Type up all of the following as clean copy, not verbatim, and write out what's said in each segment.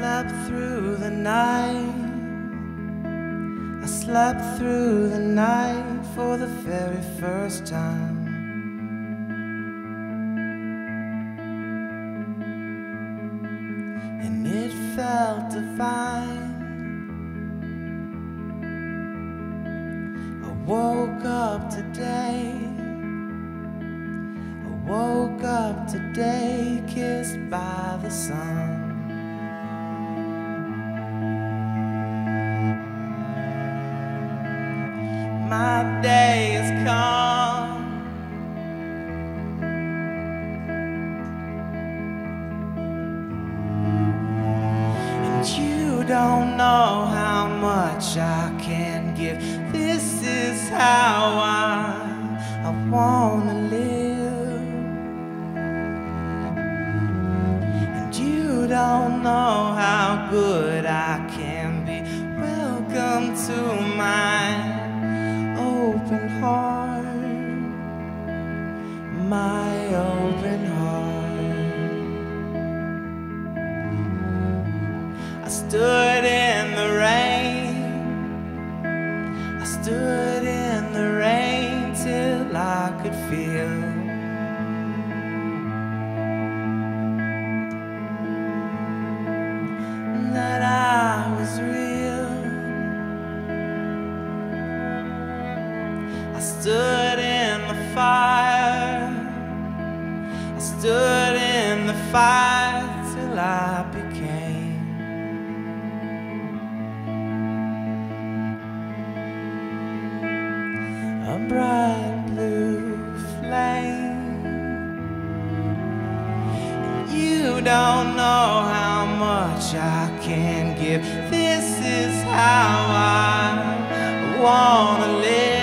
slept through the night. I slept through the night for the very first time. And it felt divine. I woke up today. I woke up today, kissed by the sun. My day has come. And you don't know how much I can give. This is how I wanna live. And you don't know how good I can be. Welcome to my open heart, my open heart. I stood in the rain, I stood in the rain till I could feel that I was real. I stood in the fire, I stood in the fire till I became a bright blue flame. And you don't know how much I can give. This is how I wanna live.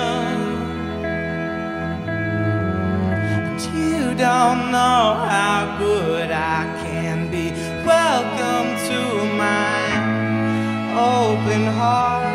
You don't know how good I can be. Welcome to my open heart.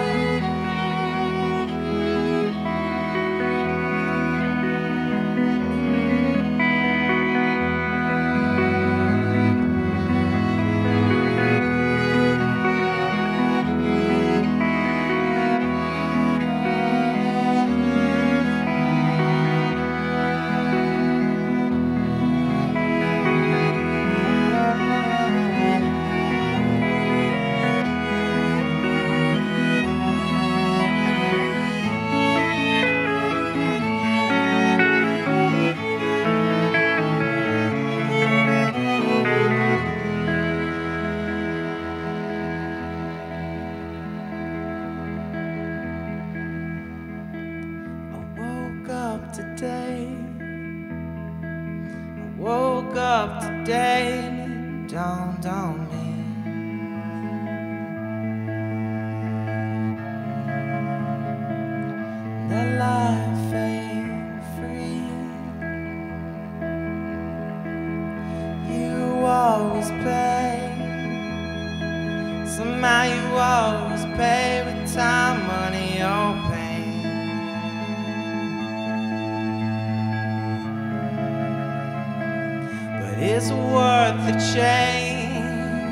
It's worth the change.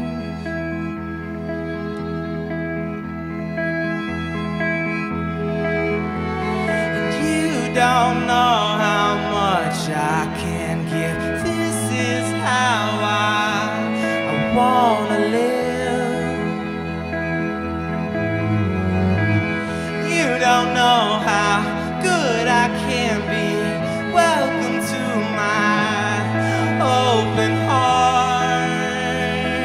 And you don't know how much I can give. This is how I wanna live. You don't know how good I can be. Welcome to my open heart,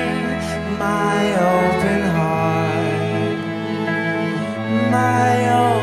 my open heart, my open